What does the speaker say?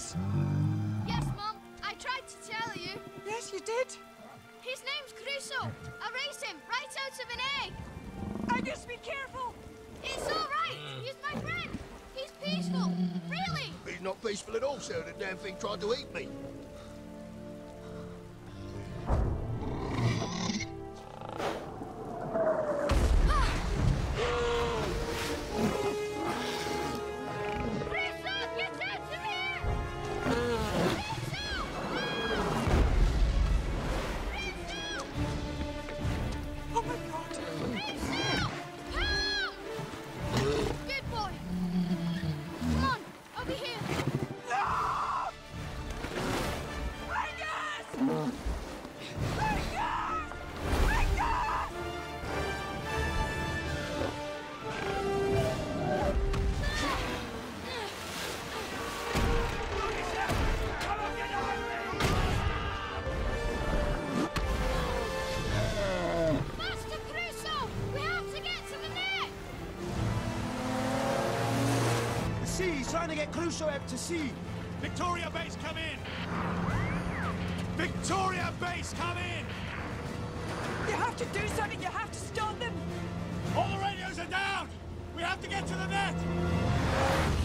this? Yes, Mum. I tried to tell you. Yes, you did. His name's Crusoe. I raised him right out of an egg. Angus, be careful! It's all right. He's my friend. He's peaceful. Really. He's not peaceful at all, sir. The damn thing tried to eat me. Crusoe, get out of here! Crusoe! Crusoe! Oh my God! Crusoe! Come! Good boy. Come on, over here. No! Angus! Angus! Angus! Come on, get on me! Master Crusoe! We have to get to the net! The sea's trying to get Crusoe out to sea. Victoria Base, come in! Victoria Base, come in! You have to do something! You have to stop them! All the radios are down! We have to get to the net!